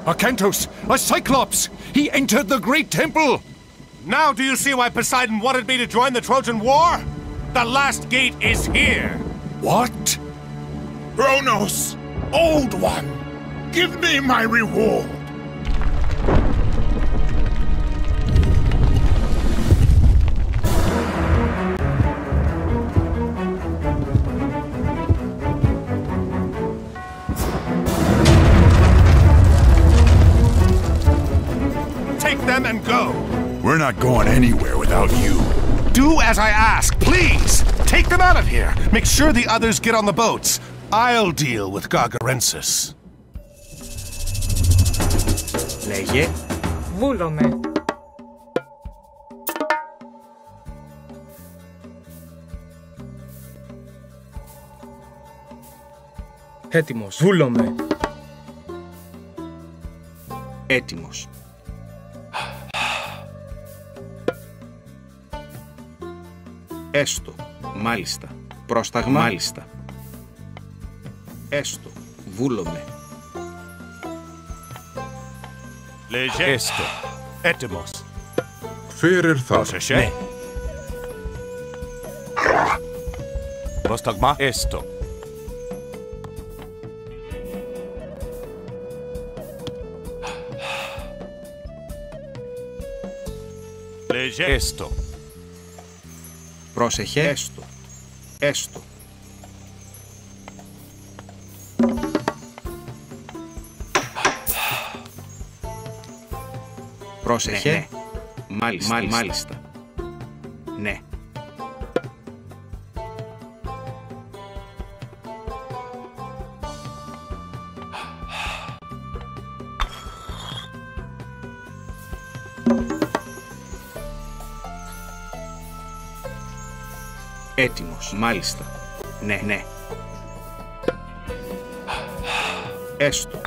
Acanthos, a Cyclops! He entered the great temple! Now do you see why Poseidon wanted me to join the Trojan War? The last gate is here! What? Kronos, Old One, give me my reward! Take them and go! We're not going anywhere without you. Do as I ask, please! Take them out of here! Make sure the others get on the boats. I'll deal with Gargarensis. Λέγε. Βούλομαι. Έτοιμος. Βούλομαι. Έτοιμος. Έστω. Μάλιστα. Πρόσταγμα. Μάλιστα. Έστω. Βούλομαι. Λέγε. Έστω. Έτοιμος. Φέρερ θα. Πρόσεχε. Ναι. Πρόσταγμα. Έστω. Λέγε. Έστω. Πρόσεχε. Έστω. Έστω. Πρόσεχε. Ναι. Μάλιστα. Μάλιστα. Ναι. Έτοιμος. Μάλιστα. Ναι, ναι. Έστω.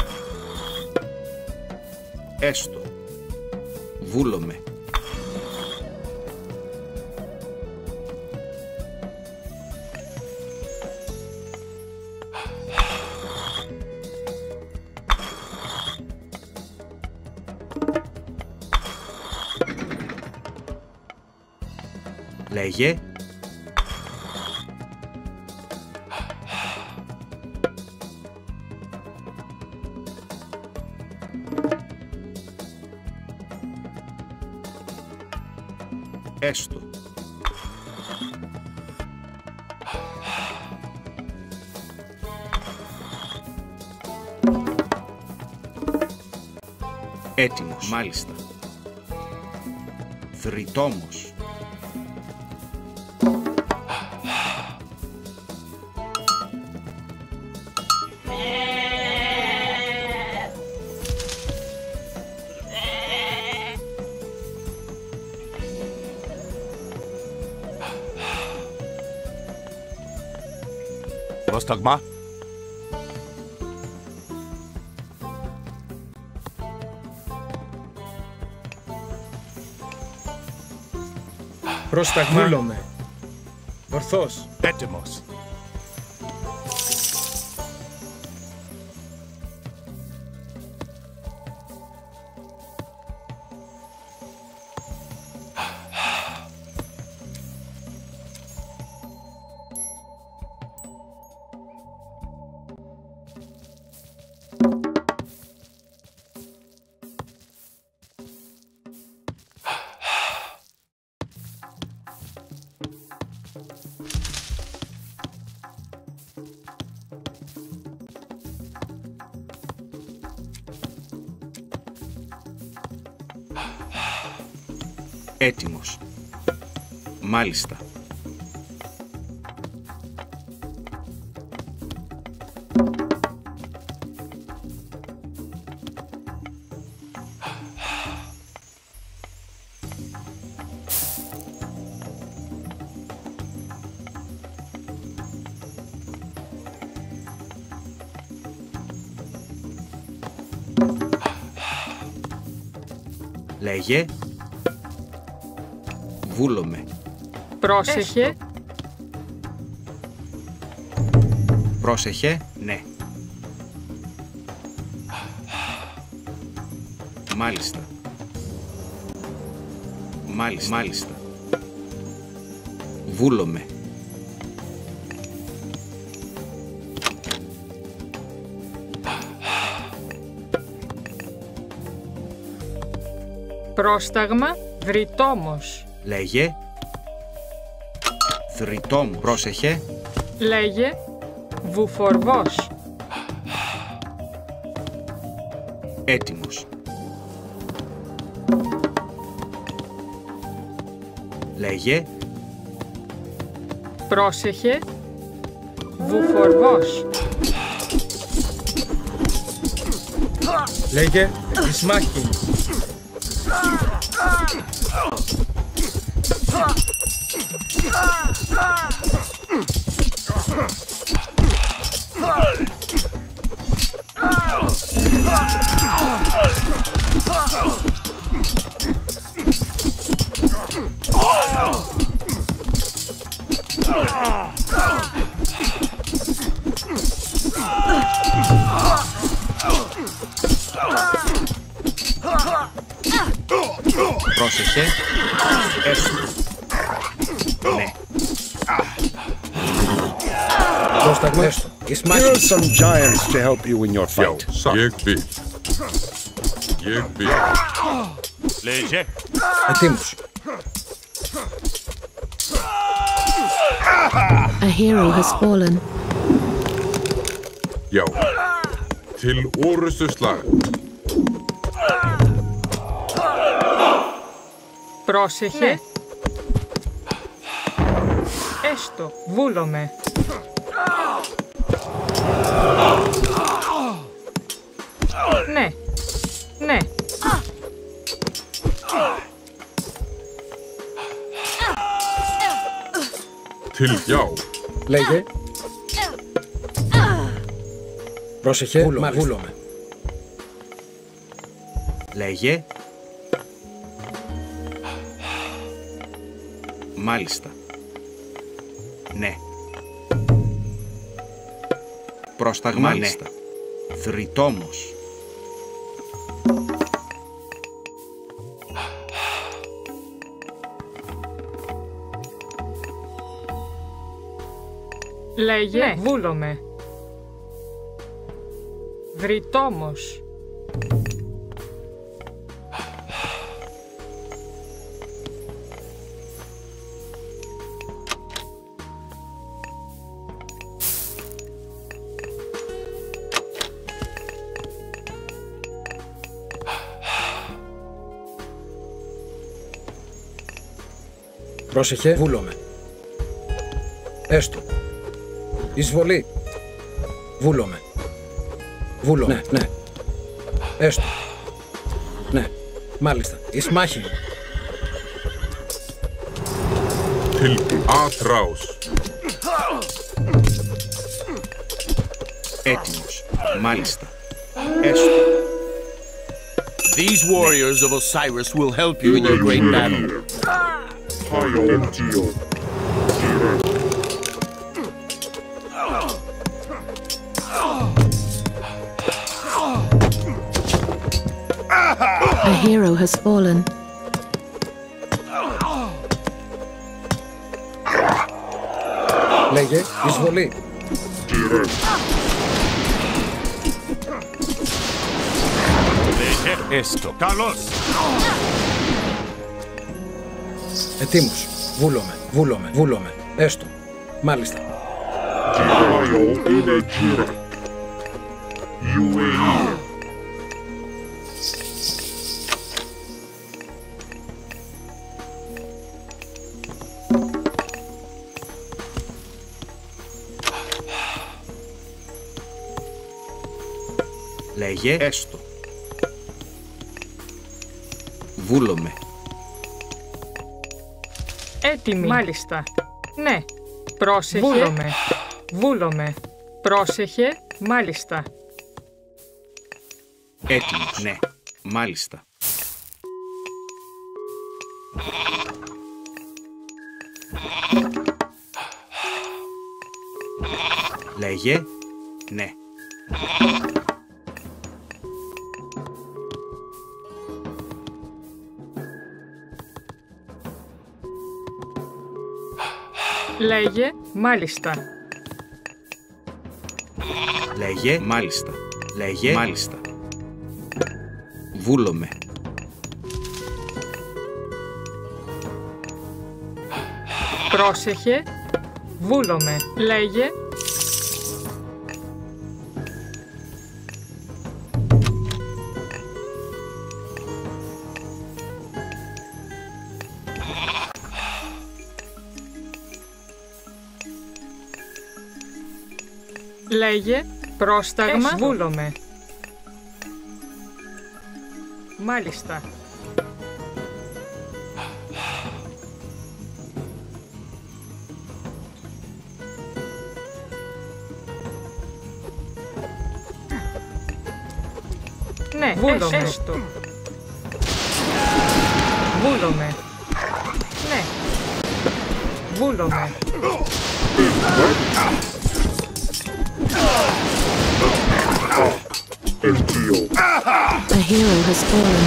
Έστω. Βούλομαι. Λέγε. Έστω. Έτοιμος. Μάλιστα. Θρητόμος. Πρόσταγμα. Πρόσταγμα. Βούλομαι. Ορθώς. Έτοιμος. Έτοιμος. Μάλιστα. Λέγε. Βούλομαι. Πρόσεχε. Πρόσεχε. Ναι. Μάλιστα. Μάλιστα. Μάλιστα. Βούλομαι. Πρόσταγμα δρυτόμος. Λέγε. Δρυτόμος. Πρόσεχε. Λέγε βουφορβός. Έτοιμος. Λέγε. Πρόσεχε βουφορβός. Λέγε εις μάχη. Πρόσεχε. Έστω. Ναι. Πρόσταγμα έστω. Here are some giants to help you in your fight. Ég býð. Ég býð. Λέγε. Ετοίμους. A hero has fallen. Já. Til orustu slag. Πρόσεχε. Έστω, βούλομαι. Ναι, ναι. Til já. Λέγε. Πρόσεχε. Βούλομαι. Λέγε. Μάλιστα. Ναι. Πρόσταγμα. Μάλιστα. Ναι. Θρητόμος. Λέγε ναι. Βούλομαι. Δρυτόμος. Πρόσεχε. Βούλομαι. Έστω. Εισβολή. Βούλομαι. Βούλομαι. Ναι, ναι. Έστω. Ναι. Μάλιστα. Εις μάχη. Til átráus. Έτοιμος. Μάλιστα. Έστω. These warriors of Osiris will help you in your great battle. A hero has fallen. Λέγε εισβολή. Λέγε έστω. Καλώς. Ετοίμους. Βούλομαι. Βούλομαι. Βούλομαι. Έστω. Μάλιστα. Λέγε έστω. Βούλομαι. Έτοιμη. Μάλιστα. Ναι. Πρόσεχε. Βούλομαι. Βούλομαι. Πρόσεχε. Μάλιστα. Έτοιμος. Ναι. Μάλιστα. Λέγε. Ναι. Λέγε μάλιστα. Λέγε μάλιστα. Λέγε μάλιστα. Βούλομαι. Πρόσεχε. Βούλομαι. Λέγε. Λέγε. Πρόσταγμα. Βούλομαι. Μάλιστα. Ναι, βούλομαι. Έστω. Βούλομαι. Ναι. Βούλομαι. A hero has fallen.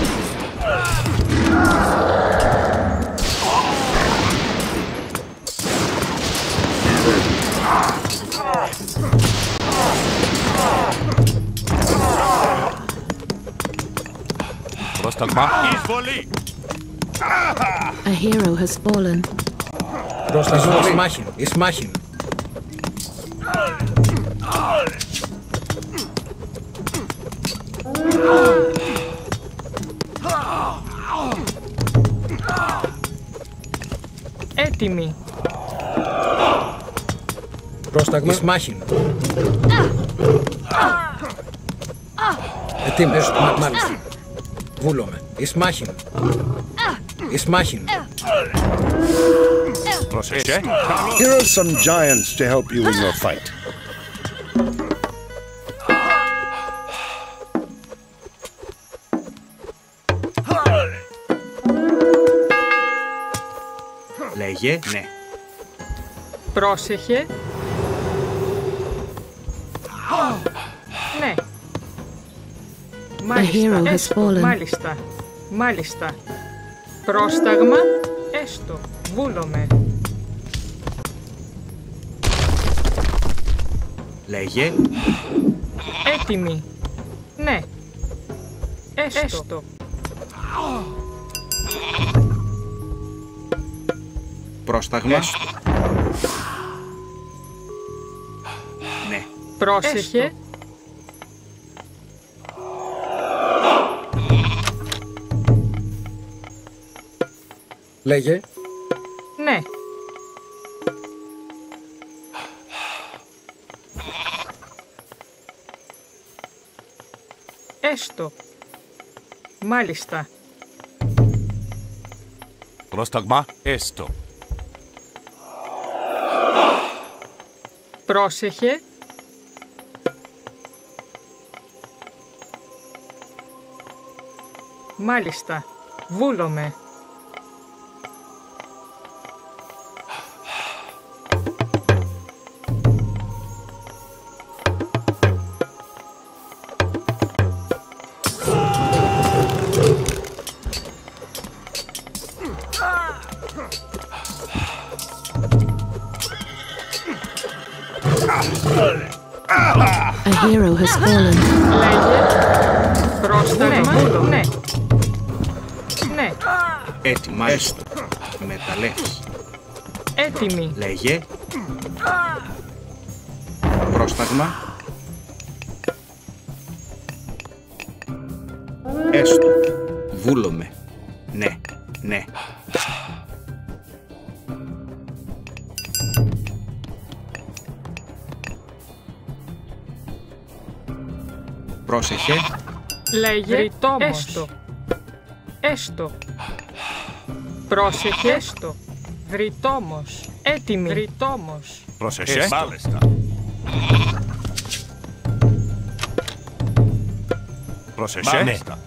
Πρόσταγμα. A hero has fallen. Πρόσταγμα. Ισμάχιν. Ισμάχιν. Έτοιμοι. Πρόσταγμα. Ισμάχιν. Έτοιμοι. Μάλιστα. Βούλομαι. Ισμάχιν. Ισμάχιν. Πρόσεχε. Here are some giants to help you in your fight. Λέγε ναι. Πρόσεχε. Ναι. hero has Έστω. fallen. Μάλιστα. Μάλιστα. Πρόσταγμα. Έστω. Βούλομαι. Λέγε Έτοιμοι. Ναι. Έστω. πρόσταγμα. Ναι. Πρόσεχε. Λέγε. Ναι. Έστω. Μάλιστα. Πρόσταγμα. Έστω. Πρόσεχε. Μάλιστα. Βούλομαι. A hero has fallen. Λέγε. Πρόσταγμα. Ναι. Ναι. Έτοιμα έστω. Με τα λες. Έτοιμοι. Λέγε. Πρόσταγμα. Έστω. Βούλομαι. Ναι. Ναι. Πρόσεχε. Λέγε. Έστω. Έστω. Πρόσεχε. Έστω. Δρυτόμος. Έτοιμοι. Δρυτόμος. Πρόσεχε. Μάλιστα. Πρόσεχε. Μάλιστα.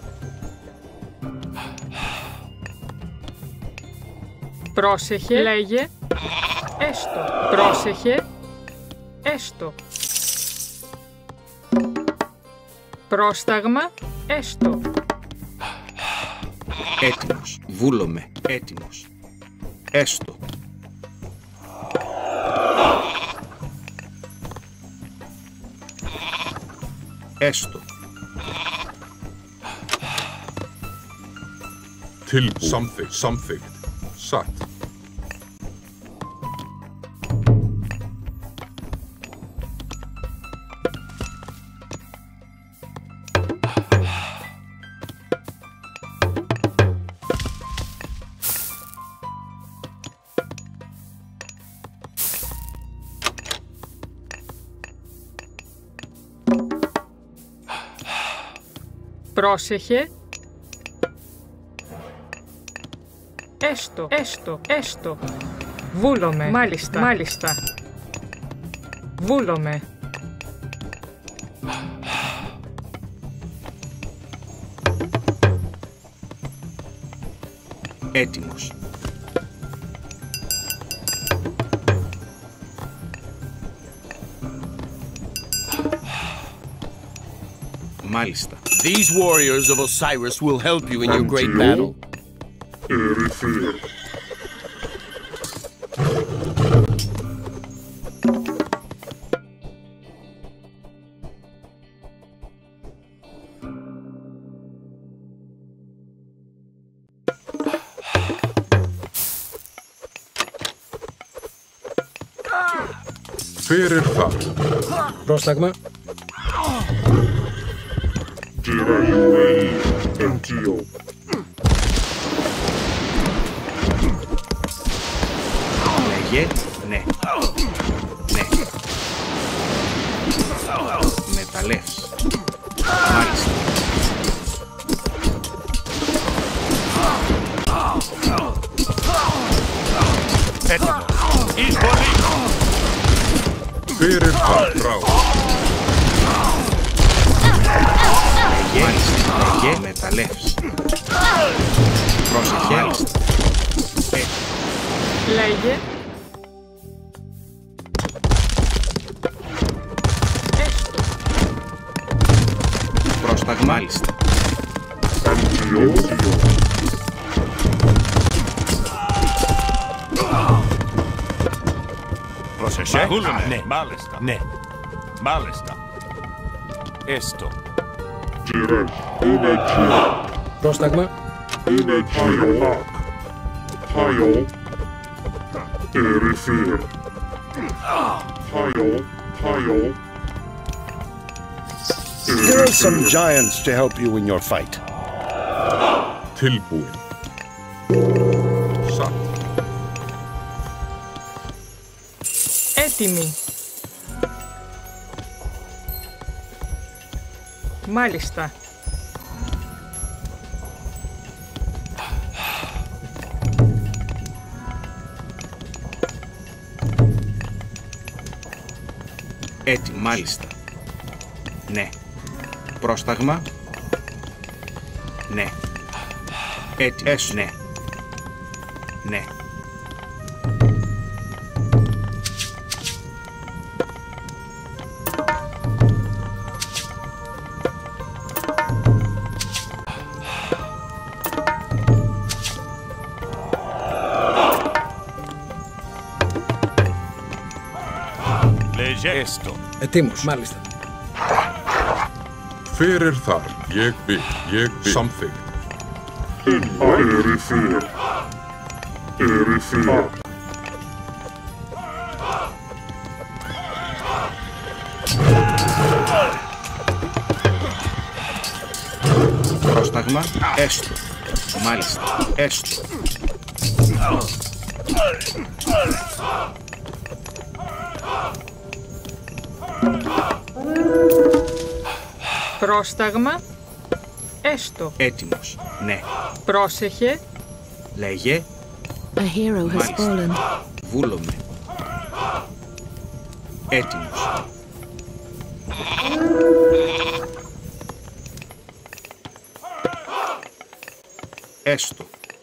Πρόσεχε. Λέγε. Έστω. Πρόσεχε. Έστω. Πρόσταγμα. Έστω. Έτοιμος. Βούλομαι. Έτοιμος. Έστω. Έστω. Tilbúin. Samþykkt. Satt. Πρόσεχε. Έστω, έστω, έστω. Βούλομαι. Μάλιστα, μάλιστα. Βούλομαι. Έτοιμος. Μάλιστα. These warriors of Osiris will help you in your great battle. Fyrir þar. Πρόσταγμα. Λέγε, ναι. Ναι. Με τα λες. Μάλιστα. Έτοιμο. Εισβολή. Fyrir þar. Frá. Λέγε, με τα λες. Πρόσεχε. Λέγε. Έστω. Πρόσταγμα. Μάλιστα. Πρόσεχε. Ναι, μάλιστα. Ναι, μάλιστα. Έστω. Πρόσταγμα. There are some giants to help you in your fight. Tilbúin. Satt. Έτοιμη. Μάλιστα. Έτοιμη. Μάλιστα. Ναι. Πρόσταγμα. Ναι. Έτοιμος. Ναι. Ναι. Λέγε έστω. Ετοίμος. Μάλιστα. Fyrir þar. Ég bið. Samþykkt. Πρόσταγμα. Έστω. Μάλιστα. Έστω. Πρόσταγμα. Έστω. Έτοιμος. Ναι. Πρόσεχε. Λέγε. A hero has Μάλιστα. fallen. Βούλομαι. Έτοιμος. Έστω.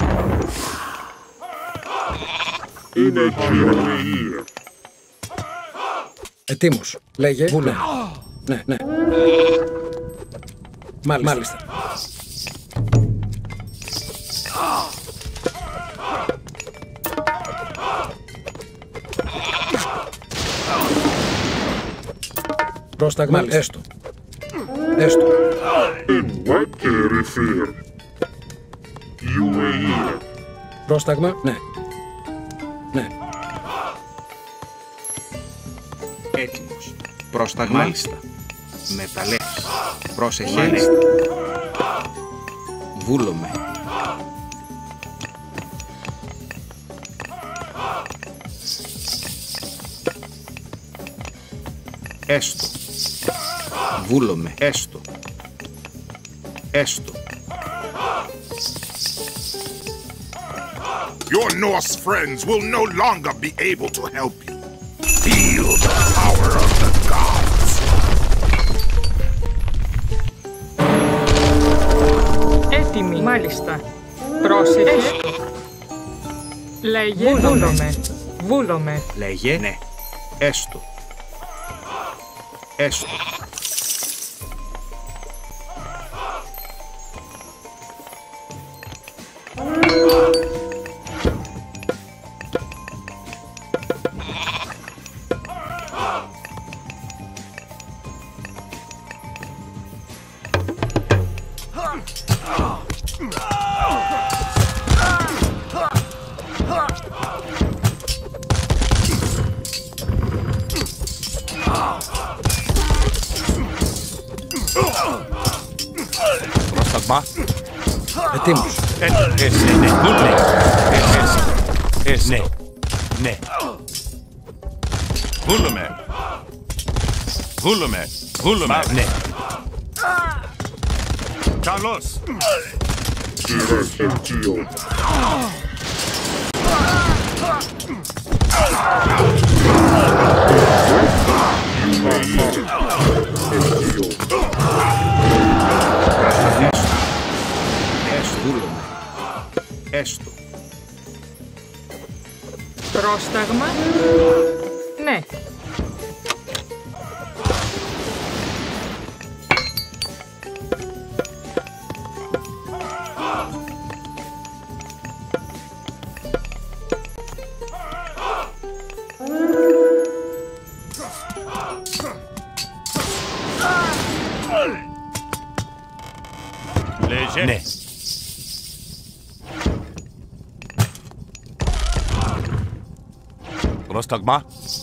Ετοίμος. Λέγε. Βούλομαι. Ναι, ναι. Μάλιστα. Πρόσταγμα. Έστω. Έστω. Πρόσταγμα, ναι. Ναι. Έτοιμος. Πρόσταγμα. Μάλιστα. Μεταλλεύς. Πρόσεχε. Μάλιστα. Βούλομαι. Έστω. Βούλομαι. Έστω. Έστω. Your Norse friends will no longer be able to help you. Feel the power of the gods. Έτοιμη. Μάλιστα. Πρόσεχε. Λέγε. Βούλομαι. Βούλομαι. Λέγε. Ναι. Έστω. Έστω. Πρόσταγμα. Ετοίμος. Ναι. Ναι. Βούλουμε. Βούλουμε. Βούλουμε. Ναι. Καλώς. Έστω. Πρόσταγμα. Ναι. Λέγε. Ναι. Πρόσταγμα.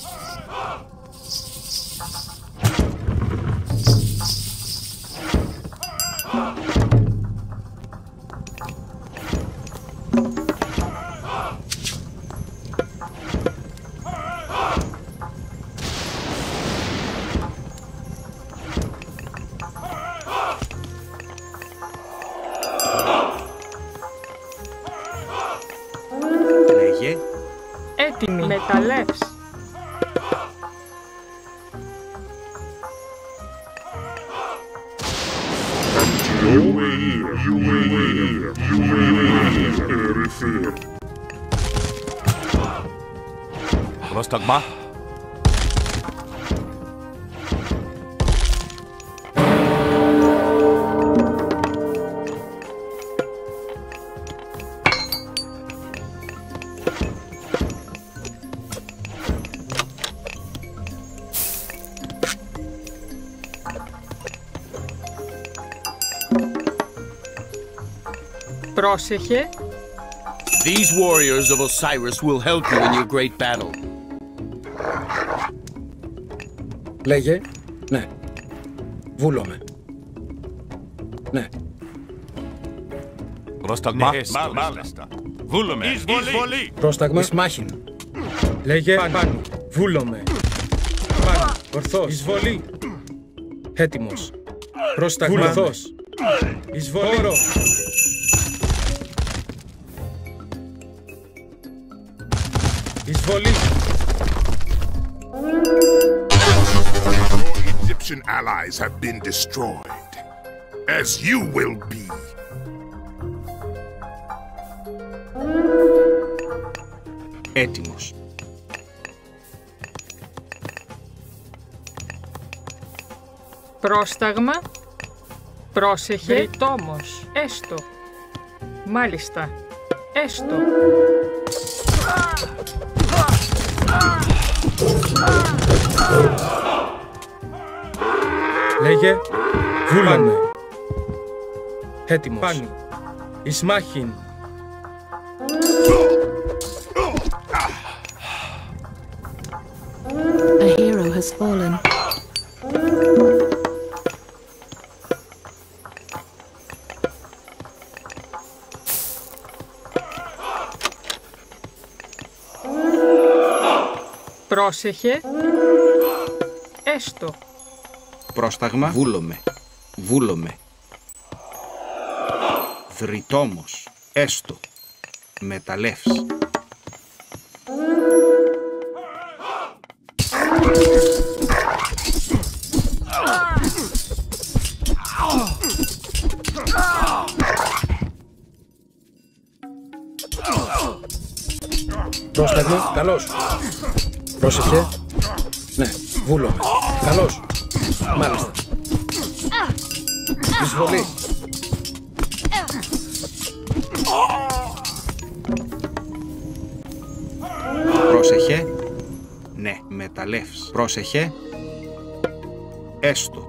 Λέγε. Έτοιμη. Μεταλλεύς. Πρόσταγμα. Πρόσεχε. These warriors of Osiris will help you in your great battle. Λέγε. Ναι. Βούλομαι. Ναι. Πρόσταγμα. Μάλιστα. Βούλουμε. Εισβολή. Πρόσταγμα. Ισμάχιν. Λέγε. Πάνω. Βούλομαι. Πάνω. Ορθός. Εισβολή. Έτοιμος. Πρόσταγμα. Ορθός. Εισβολή. Όρο. Εισβολή. Your Egyptian allies have been destroyed, as you will be. Έτοιμος. Πρόσταγμα. Πρόσεχε. Ρητόμος. Έστω. Μάλιστα. Έστω. Λέγε. Βούλαμε. Έτοιμος. Πάνι. Ισμάχιν. A hero has fallen. Πρόσεχε. Έστω. Πρόσταγμα. Βούλομαι. Βούλομαι. Δρυτόμος. Έστω. Μεταλλεύς. Πρόσταγμα, καλώς. Πρόσεχε. Ναι, βούλομαι. Καλώς. Μάλιστα. Εισβολή. Πρόσεχε. Ναι, μεταλλεύς. Πρόσεχε. Έστω.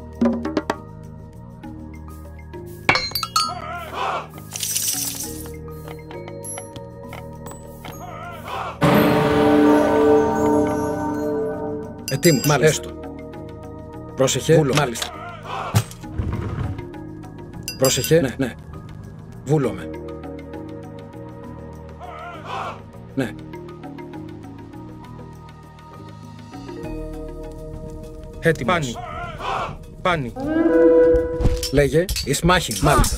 Ετοίμος. Μάλιστα. Έστω. Πρόσεχε. Βούλομαι. Μάλιστα. Πρόσεχε. Ναι, ναι. Βούλομαι. Ναι. Έτοιμος. Πάνι. Πάνι. Λέγε. Ισμάχιν. Μάλιστα.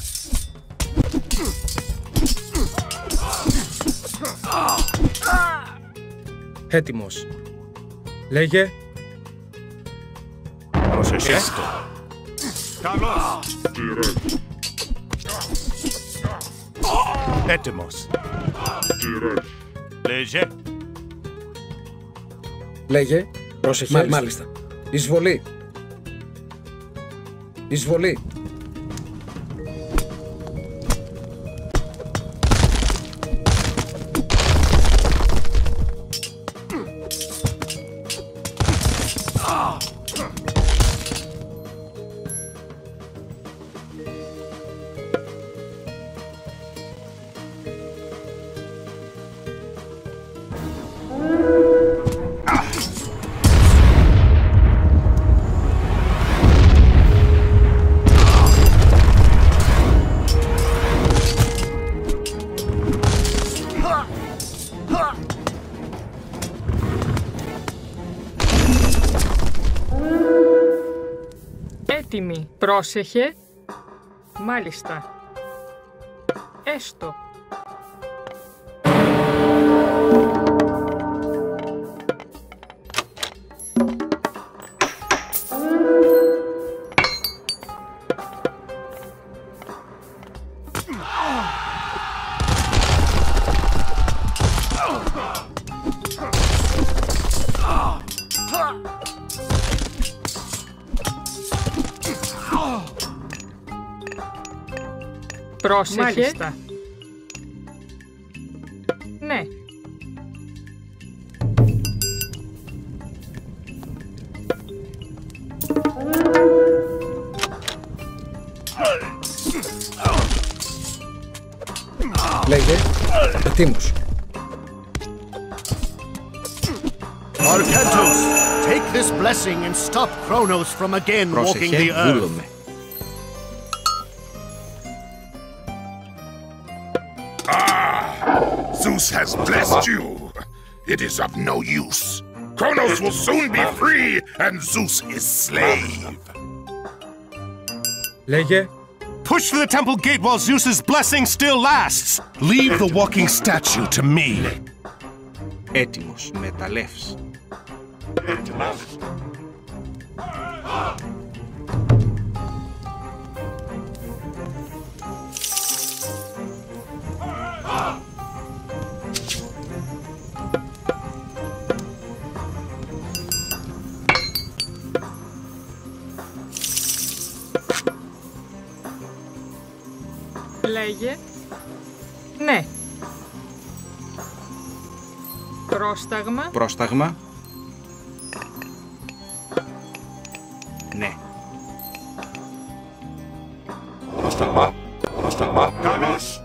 Έτοιμος. Λέγε. Πρόσεχε. Καλώς. Έτοιμος. Λέγε. Λέγε. Πρόσεχε. Μάλιστα. Εισβολή. Εισβολή. Έτοιμη. Πρόσεχε. Μάλιστα. Έστω. Πρόσεχε. Μάλιστα. Ναι. Λέγε. Ετοίμος. Arkantos, take this blessing and stop Kronos from again walking the earth. Βούλομαι. Zeus has blessed you. It is of no use. Kronos will soon be free, and Zeus is slave. Λέγε. Push for the temple gate while Zeus's blessing still lasts. Leave the walking statue to me. Έτοιμος. Μεταλλεύς. Λέγε. Ναι. Πρόσταγμα. Πρόσταγμα. Ναι. Πρόσταγμα. Πρόσταγμα. Καλώς.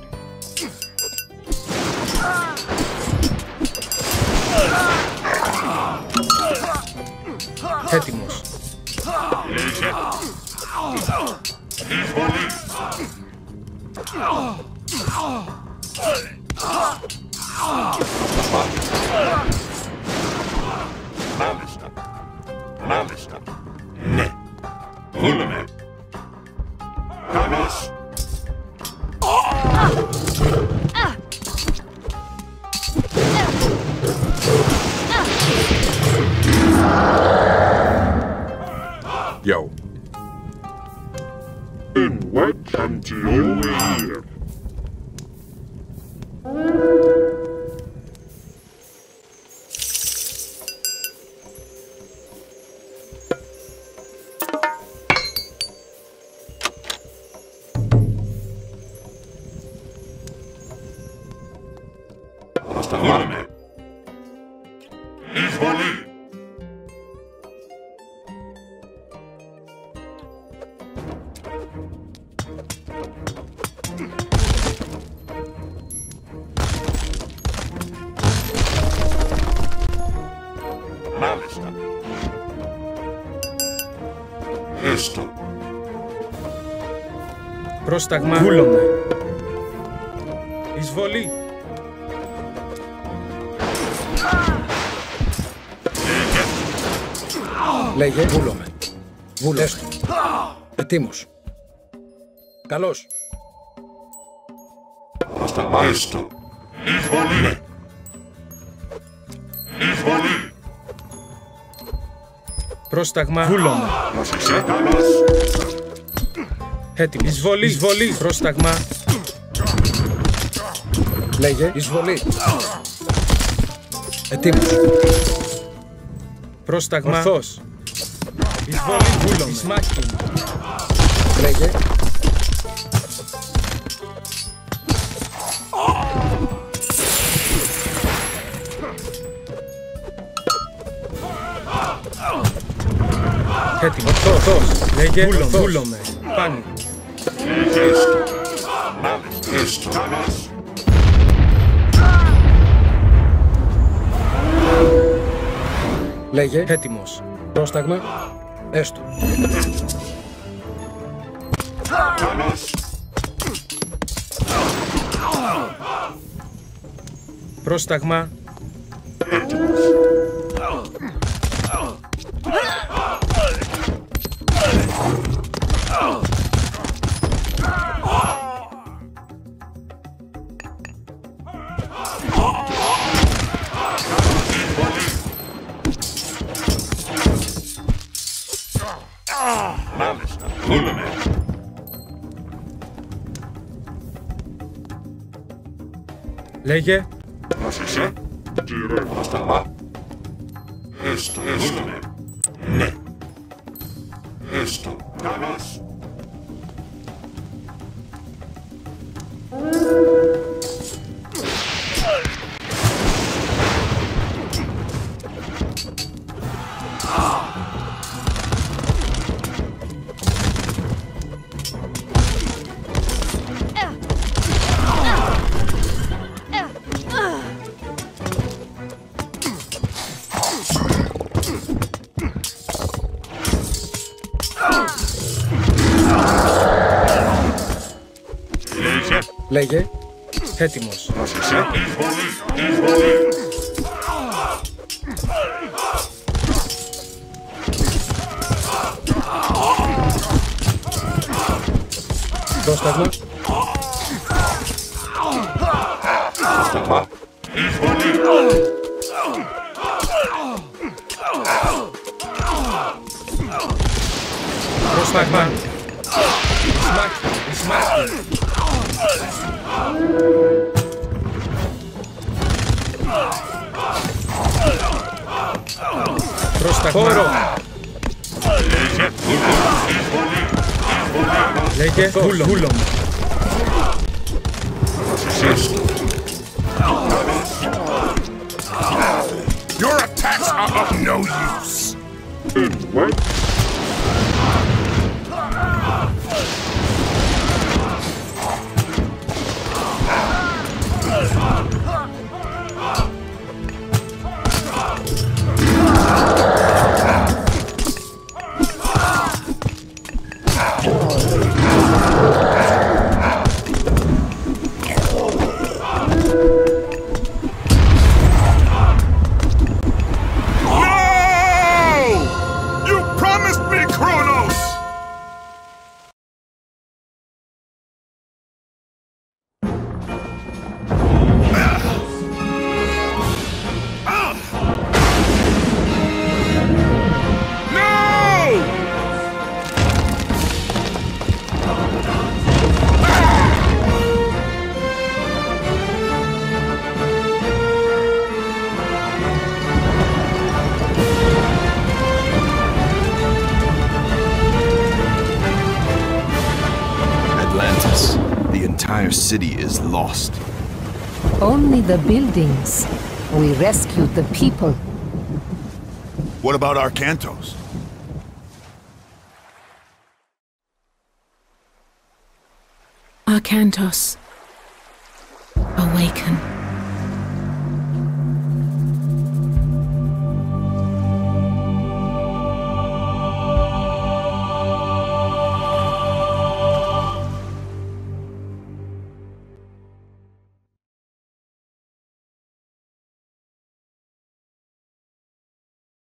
Έτοιμος. Λέγε. Εισβολή. Μάλιστα. Μάλιστα. Ναι. Βούλουμε. Καλώς. Yo. And welcome to your ear. Βούλουμε. Εισβολή. Μάλιστα. Έστω. Πρόσταγμα. Βούλομαι. Εισβολή. Λέγε, βούλομαι. Βούλεστο. Ετοίμος. Καλώς. Έστω. Εισβολή. Εισβολή. Πρόσταγμα. Βούλομαι. Πρόσεξε. Καλώς. Έτοιμος. Εισβολή. Εισβολή. Πρόσταγμα. Λέγε, εισβολή. Ετοίμος. Πρόσταγμα. Ορθός. Εισβολή. Βούλομαι. Ισμάχιν. Λέγε. Έτοιμος. Ορθός. Λέγε. Βούλομαι. Πάνι. Έστω. Μάλιστα. Έστω. Καλώς. Λέγε. Έτοιμος. Πρόσταγμα. Έστω. Καλώς. Πρόσταγμα. Μάλιστα. Βούλουμε. Λέγε. Πρόσεξε. Κύριε. Πρόσταγμα. Έστω. Βούλουμε. Ναι. Έστω. Καλώς. Λέγε. Έτοιμος. Πρόσεξε. Εισβολή. Εισβολή. Πρόσταγμα. Πρόσταγμα. Εισβολή. Πρόσταγμα. Ισμάχιν. Ισμάχιν. Πρόσταγμα. Λέγε. Βούλομαι. Your attacks are of no use. entire city is lost. Only the buildings. We rescued the people. What about Arkantos? Arkantos, awaken.